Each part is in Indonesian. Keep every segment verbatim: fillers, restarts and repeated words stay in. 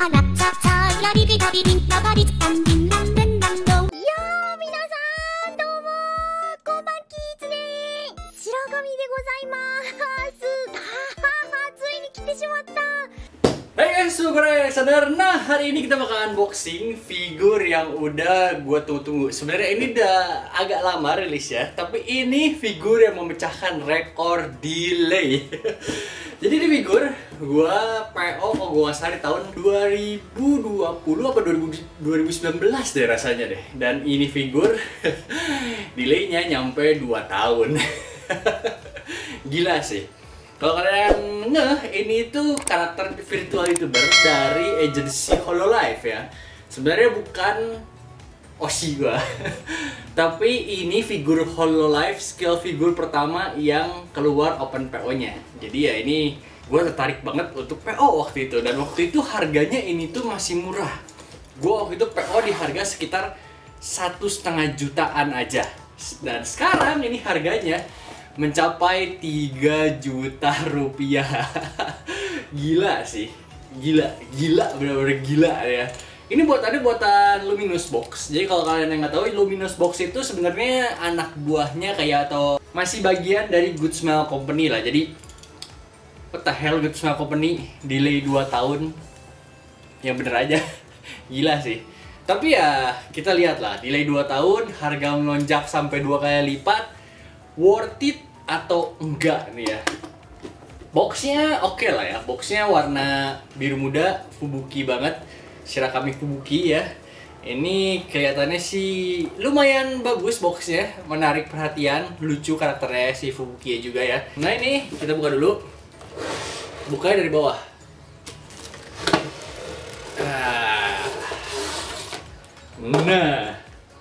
あなたさらりびたびびんらばりつたんびんらんれんらんどん。いやー、皆さんどうもー、こんばんキーツねー。白髪でございまーす。ははは、ついに来てしまった。 Hai guys, super yang sadar. Nah, hari ini kita bakal unboxing figur yang udah gue tunggu-tunggu. Sebenarnya ini udah agak lama rilis ya, tapi ini figur yang memecahkan rekor delay. Jadi ini figur gue P O kalau gue nggak salah di tahun dua ribu dua puluh apa dua ribu sembilan belas deh rasanya deh. Dan ini figur delaynya nyampe dua tahun. Gila sih. Kalau kalian ngeh, ini tuh karakter virtual YouTuber dari agensi Hololive ya. Sebenarnya bukan O S I gua. Tapi ini figur Hololive skill figur pertama yang keluar open P O-nya. Jadi ya ini gue tertarik banget untuk P O waktu itu. Dan waktu itu harganya ini tuh masih murah. Gue waktu itu P O di harga sekitar satu setengah jutaan aja. Dan sekarang ini harganya mencapai tiga juta rupiah. Gila sih. Gila, gila, bener-bener gila ya. Ini buatannya buatan Luminous Box. Jadi kalau kalian yang nggak tahu, Luminous Box itu sebenarnya anak buahnya kayak atau masih bagian dari Good Smile Company lah. Jadi what the hell, Good Smile Company delay dua tahun. Yang bener aja. Gila sih. Tapi ya kita lihat lah, delay dua tahun, harga melonjak sampai dua kali lipat. Worth it atau enggak nih ya. Boxnya oke okay lah ya. Boxnya warna biru muda, Fubuki banget. Shirakami Fubuki ya. Ini kelihatannya sih lumayan bagus boxnya, menarik perhatian, lucu karakternya si Fubuki juga ya. Nah ini kita buka dulu. Bukanya dari bawah. Nah.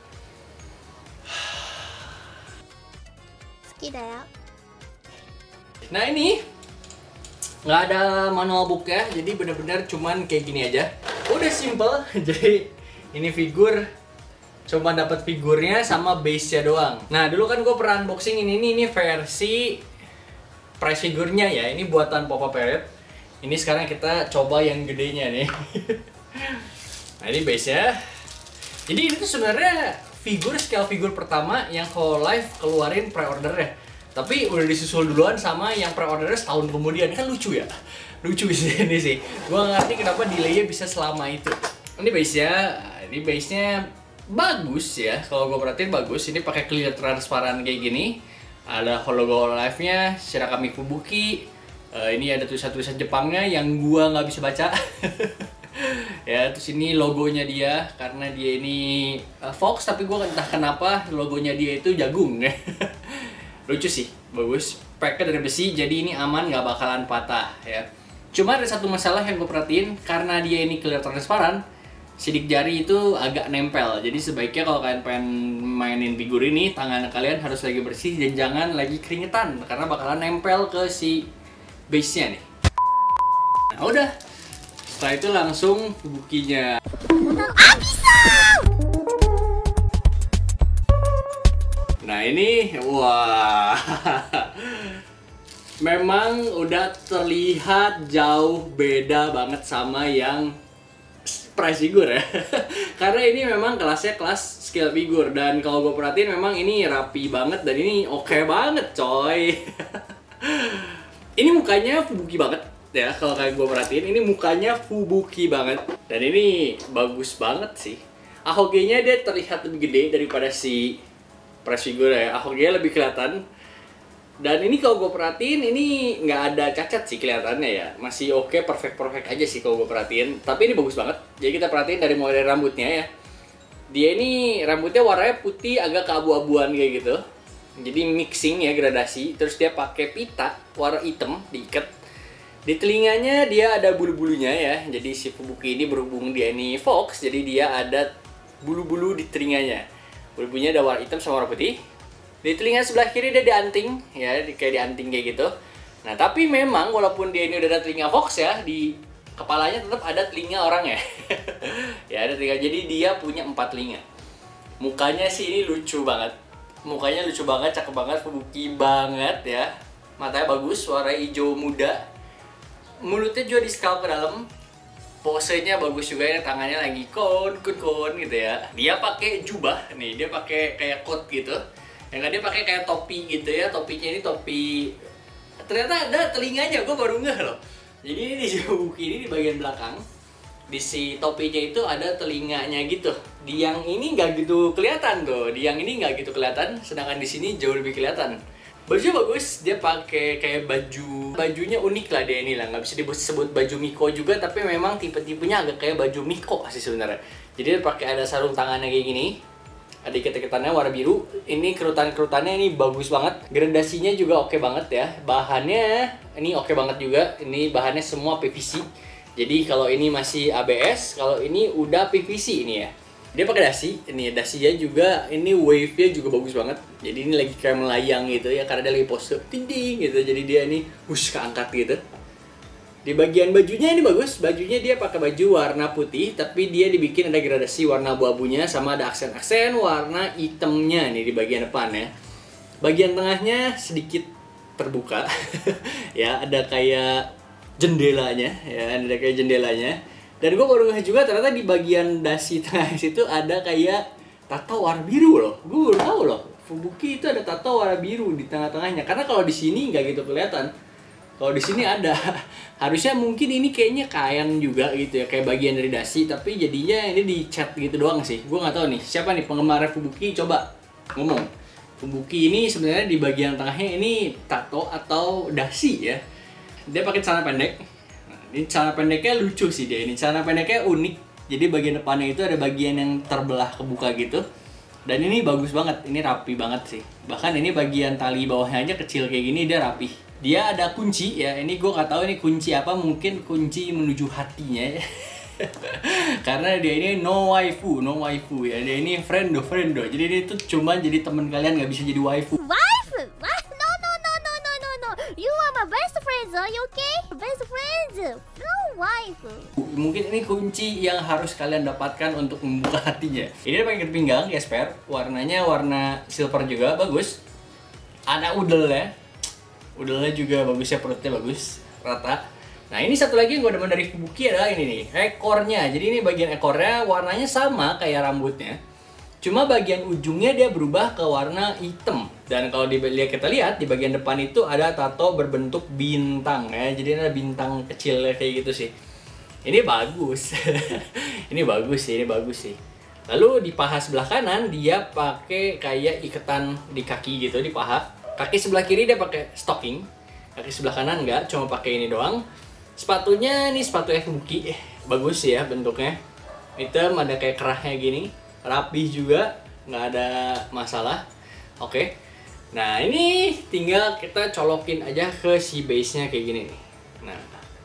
Nah ini nggak ada manual book ya, jadi bener-bener cuman kayak gini aja. Udah simple. Jadi ini figur cuma dapat figurnya sama base-nya doang. Nah dulu kan gue pernah unboxing ini, ini ini versi price figurnya ya. Ini buatan Papa Parrot. Ini sekarang kita coba yang gedenya nih. Nah ini base-nya. Jadi ini tuh sebenarnya figur scale figur pertama yang Hololive keluarin pre-order ya. Tapi udah disusul duluan sama yang pre-ordernya setahun kemudian. Kan lucu ya? Lucu sih ini sih. Gua ngerti kenapa delay-nya bisa selama itu. Ini base-nya, ini base-nya bagus ya. Kalau gua perhatiin bagus. Ini pakai clear transparan kayak gini. Ada logo Hololive-nya, Shirakami Fubuki. Uh, ini ada tulisan-tulisan Jepangnya yang gua nggak bisa baca. Ya, terus ini logonya dia, karena dia ini uh, Fox, tapi gua entah kenapa logonya dia itu jagung ya. Lucu sih, bagus. Packnya dari besi, jadi ini aman, nggak bakalan patah ya. Cuma ada satu masalah yang gue perhatiin, karena dia ini clear transparan, sidik jari itu agak nempel. Jadi sebaiknya kalau kalian pengen mainin figur ini, tangan kalian harus lagi bersih dan jangan lagi keringetan, karena bakalan nempel ke si base-nya nih. Nah udah, setelah itu langsung Fubukinya. Ah, bisa! Nah ini, wah, memang udah terlihat jauh beda banget sama yang price figure ya. Karena ini memang kelasnya kelas scale figure. Dan kalau gue perhatiin memang ini rapi banget dan ini oke okay banget coy. Ini mukanya Fubuki banget ya, kalau kayak gue perhatiin ini mukanya Fubuki banget. Dan ini bagus banget sih. Ahoge-nya dia terlihat lebih gede daripada si price figure ya. Ahoge-nya lebih kelihatan. Dan ini kalau gue perhatiin ini nggak ada cacat sih kelihatannya ya. Masih oke, okay, perfect-perfect aja sih kalau gue perhatiin. Tapi ini bagus banget. Jadi kita perhatiin dari mulai dari rambutnya ya. Dia ini rambutnya warnanya putih agak keabu-abuan kayak gitu. Jadi mixing ya, gradasi. Terus dia pakai pita warna hitam diikat. Di telinganya dia ada bulu-bulunya ya. Jadi si Fubuki ini berhubung dia ini Fox, jadi dia ada bulu-bulu di telinganya. Bulu-bulunya ada warna hitam sama warna putih. Di telinga sebelah kiri dia dianting, ya kayak dianting kayak gitu. Nah tapi memang walaupun dia ini udah ada telinga Fox ya, di kepalanya tetap ada telinga orang ya. Ya ada telinga, jadi dia punya empat telinga. Mukanya sih ini lucu banget. Mukanya lucu banget, cakep banget, Fubuki banget ya. Matanya bagus, warna hijau muda. Mulutnya juga di scalp ke dalam. Posenya bagus juga ya, tangannya lagi kon kon kon gitu ya. Dia pakai jubah nih, dia pakai kayak coat gitu. Yang dia pakai kayak topi gitu ya. Topinya ini topi, ternyata ada telinganya, gue baru ngeh loh. Jadi ini di Fubuki ini di bagian belakang, di si topinya itu ada telinganya gitu. Di yang ini nggak gitu kelihatan tuh, di yang ini nggak gitu kelihatan, sedangkan di sini jauh lebih kelihatan. Bajunya bagus, dia pakai kayak baju, bajunya unik lah dia ini lah, nggak bisa disebut baju Miko juga, tapi memang tipe-tipenya agak kayak baju Miko sih sebenarnya. Jadi dia pakai ada sarung tangannya kayak gini, ada ikat-ikatannya warna biru. Ini kerutan-kerutannya ini bagus banget, gradasinya juga oke banget ya. Bahannya ini oke banget juga, ini bahannya semua P V C. Jadi kalau ini masih A B S, kalau ini udah P V C ini ya. Dia pakai dasi, ini dasinya juga, ini wave-nya juga bagus banget. Jadi ini lagi kayak melayang gitu ya, karena dia lagi pose ting-ting gitu. Jadi dia ini hush keangkat gitu. Di bagian bajunya ini bagus, bajunya dia pakai baju warna putih, tapi dia dibikin ada gradasi warna abu-abunya, sama ada aksen-aksen warna hitamnya nih di bagian depan ya. Bagian tengahnya sedikit terbuka, ya ada kayak jendelanya, ya ada kayak jendelanya. Dan gue baru ngeh juga ternyata di bagian dasi tengah situ ada kayak tato warna biru loh. Gue baru tahu loh, Fubuki itu ada tato warna biru di tengah-tengahnya. Karena kalau di sini nggak gitu kelihatan. Kalau di sini ada. Harusnya mungkin ini kayaknya kain juga gitu ya, kayak bagian dari dasi, tapi jadinya ini dicat gitu doang sih. Gue nggak tahu nih siapa nih penggemar Fubuki, coba ngomong. Fubuki ini sebenarnya di bagian tengahnya ini tato atau dasi ya. Dia pakai celana pendek. Ini celana pendeknya lucu sih dia ini, celana pendeknya unik. Jadi bagian depannya itu ada bagian yang terbelah kebuka gitu. Dan ini bagus banget, ini rapi banget sih. Bahkan ini bagian tali bawahnya aja kecil kayak gini, dia rapi. Dia ada kunci ya, ini gue gak tahu ini kunci apa, mungkin kunci menuju hatinya ya. Karena dia ini no waifu, no waifu ya. Dia ini friendo, friendo. Jadi dia itu cuma jadi teman kalian, gak bisa jadi waifu. Wife? What? No, no, no, no, no, no, no. You are my best friends, are you okay? Best friends. No wife. Mungkin ini kunci yang harus kalian dapatkan untuk membuka hatinya. Ini pakai ikat pinggang, gesper. Warnanya warna silver juga, bagus. Ada udelnya. Udelnya juga bagus ya, perutnya bagus, rata. Nah ini satu lagi yang gue demen dari Fubuki adalah ini nih, ekornya. Jadi ini bagian ekornya warnanya sama kayak rambutnya. Cuma bagian ujungnya dia berubah ke warna hitam. Dan kalau dilihat, kita lihat di bagian depan itu ada tato berbentuk bintang ya. Jadi ada bintang kecil kayak gitu sih. Ini bagus. Ini bagus sih, ini bagus sih. Lalu di paha sebelah kanan dia pakai kayak ikatan di kaki gitu, di paha. Kaki sebelah kiri dia pakai stocking. Kaki sebelah kanan enggak, cuma pakai ini doang. Sepatunya ini sepatu Fubuki. Eh, bagus sih ya bentuknya. Hitam, ada kayak kerahnya gini. Rapih juga, nggak ada masalah. Oke, nah ini tinggal kita colokin aja ke si base-nya kayak gini nih. Nah,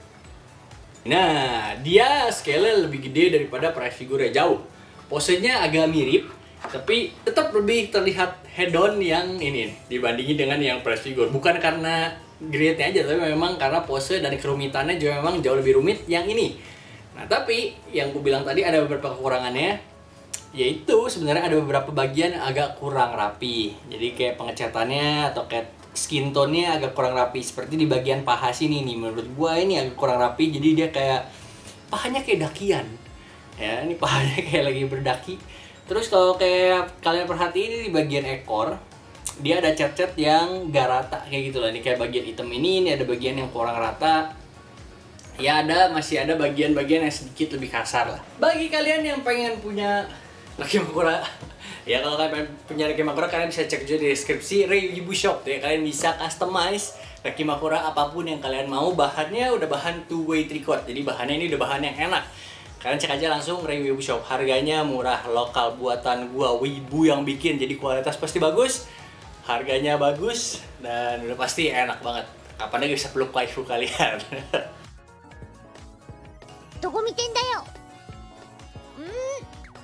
nah dia scale-nya lebih gede daripada price figure jauh. Posenya agak mirip, tapi tetap lebih terlihat head-on yang ini nih, dibandingin dengan yang price figure. Bukan karena grade-nya aja, tapi memang karena pose dan kerumitannya juga memang jauh lebih rumit yang ini. Nah, tapi yang gue bilang tadi ada beberapa kekurangannya. Yaitu sebenarnya ada beberapa bagian yang agak kurang rapi. Jadi kayak pengecatannya atau kayak skin tone-nya agak kurang rapi. Seperti di bagian paha sini nih, menurut gua ini agak kurang rapi. Jadi dia kayak pahanya kayak dakian. Ya, ini pahanya kayak lagi berdaki. Terus kalau kayak kalian perhatiin di bagian ekor, dia ada cat-cat yang gak rata kayak gitu lah. Ini kayak bagian hitam ini, ini ada bagian yang kurang rata. Ya ada, masih ada bagian-bagian yang sedikit lebih kasar lah. Bagi kalian yang pengen punya Rakimakura, ya kalau kalian punya Rakimakura, kalian bisa cek juga di deskripsi Reiwibu Shop ya. Kalian bisa customize Rakimakura apapun yang kalian mau. Bahannya udah bahan two way tricot, jadi bahannya ini udah bahan yang enak. Kalian cek aja langsung Reiwibu Shop. Harganya murah, lokal, buatan gua, wibu yang bikin. Jadi kualitas pasti bagus, harganya bagus, dan udah pasti enak banget. Kapan lagi bisa peluk waifu kalian? Doko miten da yo? Hmm.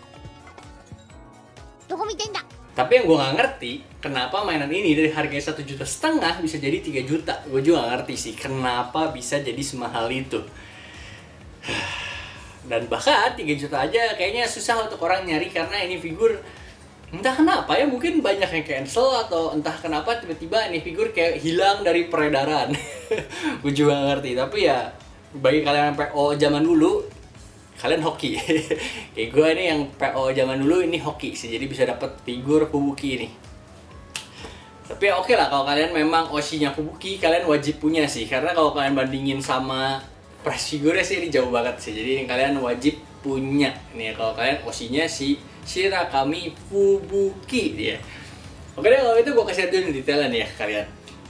Doko miten da? Tapi yang gue nggak ngerti, kenapa mainan ini dari harganya satu juta setengah bisa jadi tiga juta. Gue juga nggak ngerti sih, kenapa bisa jadi semahal itu. Dan bahkan tiga juta aja kayaknya susah untuk orang nyari, karena ini figur entah kenapa ya, mungkin banyak yang cancel atau entah kenapa tiba-tiba ini figur kayak hilang dari peredaran. Gue juga nggak ngerti, tapi ya bagi kalian yang P O zaman dulu, kalian hoki. Kayak gue ini yang P O zaman dulu ini hoki sih, jadi bisa dapat figur Fubuki ini. Tapi ya oke lah, kalau kalian memang Oshi-nya Fubuki, kalian wajib punya sih. Karena kalau kalian bandingin sama price figurnya sih ini jauh banget sih. Jadi ini kalian wajib punya. Nih kalau kalian Oshi-nya si Shirakami Fubuki dia. Oke deh, kalau itu gue kasih dulu detailnya nih ya kalian.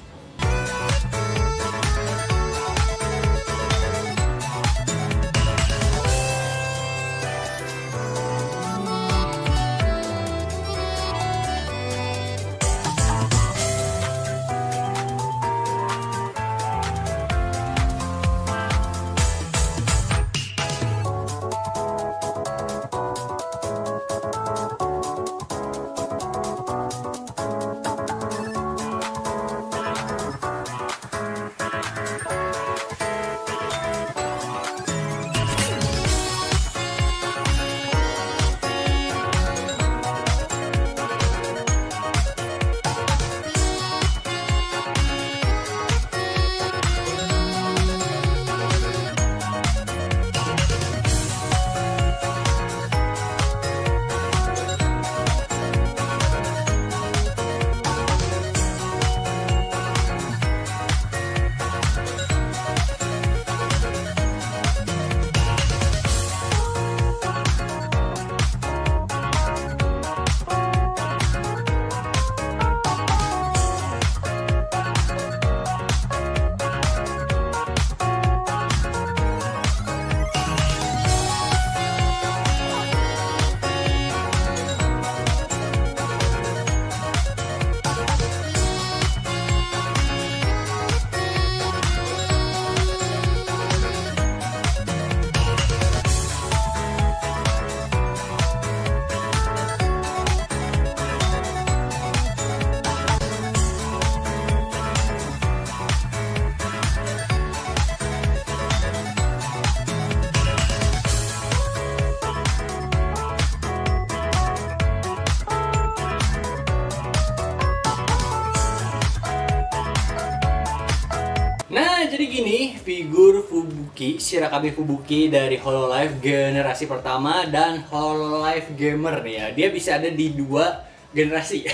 Nah, jadi gini, figur Fubuki, Shirakami Fubuki dari Hololive generasi pertama dan Hololive Gamer nih ya. Dia bisa ada di dua generasi.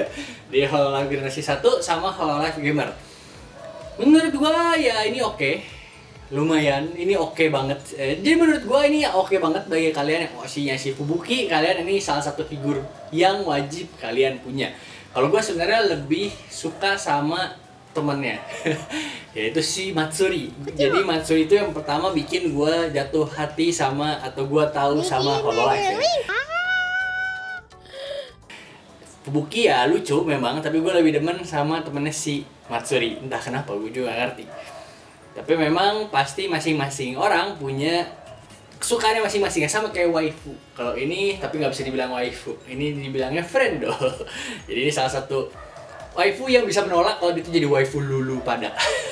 Di Hololive generasi satu sama Hololive Gamer. Menurut gua ya ini oke. Okay. Lumayan, ini oke okay banget. Eh, jadi menurut gua ini oke okay banget bagi kalian yang Oshi-nya si Fubuki. Kalian ini salah satu figur yang wajib kalian punya. Kalau gua sebenarnya lebih suka sama temennya, yaitu si Matsuri. Jadi Matsuri itu yang pertama bikin gue jatuh hati sama atau gue tahu sama Hololive ya. Fubuki ya lucu memang, tapi gue lebih demen sama temennya si Matsuri. Entah kenapa, gue juga gak ngerti. Tapi memang pasti masing-masing orang punya kesukaannya masing-masing, sama kayak waifu. Kalau ini tapi nggak bisa dibilang waifu, ini dibilangnya friend doh. Jadi ini salah satu waifu yang bisa menolak kalau itu jadi waifu lulu pada.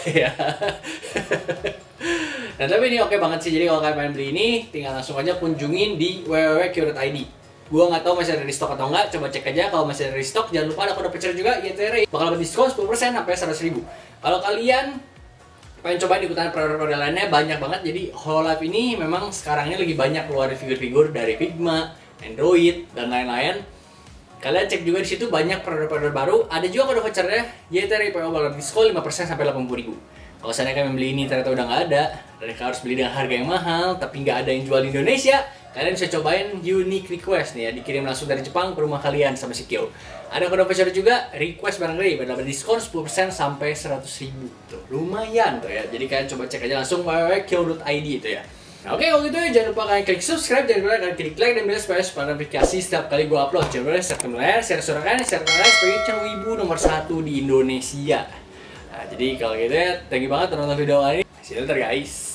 Nah tapi ini oke banget sih, jadi kalau kalian pengen beli ini tinggal langsung aja kunjungin di w w w titik q dot i d. Gua nggak tahu masih ada di stok atau enggak, coba cek aja. Kalau masih ada di stok jangan lupa ada kode voucher juga Y T R, bakal dapat diskon sepuluh persen sampai seratus ribu. Kalau kalian pengen cobain ikutan produk-produk lainnya banyak banget, jadi Hololive ini memang sekarang ini lagi banyak keluarin figur-figur dari Figma, Android dan lain-lain. Kalian cek juga di situ banyak produk-produk baru. Ada juga kode vouchernya Y T R I P O bakal diskon lima persen sampai delapan puluh ribu. Kalau saya kalian beli ini ternyata udah nggak ada, dan kalian harus beli dengan harga yang mahal tapi nggak ada yang jual di Indonesia, kalian bisa cobain Unique Request nih ya, dikirim langsung dari Jepang ke rumah kalian sama si Kyo. Ada kode voucher juga, request barang dari dapat diskon sepuluh persen sampai seratus ribu. Tuh, lumayan tuh ya. Jadi kalian coba cek aja langsung w w w titik q dot i d itu ya. Nah, oke, kalau gitu ya jangan lupa kalian klik subscribe, jangan lupa kalian klik like dan bell supaya supaya notifikasi setiap kali gue upload. Jangan lupa share ke kalian, share suara kalian, share ke kalian sebagai channel ibu nomor satu di Indonesia. Nah, jadi kalau gitu ya, thank you banget udah nonton video kali ini. See you later guys.